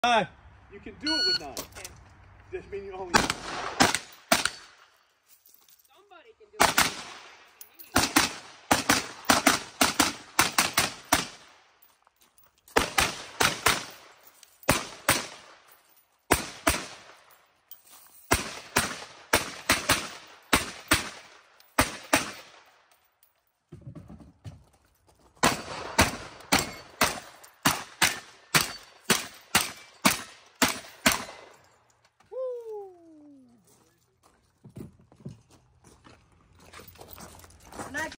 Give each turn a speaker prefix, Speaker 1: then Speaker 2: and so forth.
Speaker 1: 9.
Speaker 2: You can do it with 9. Doesn't mean you only.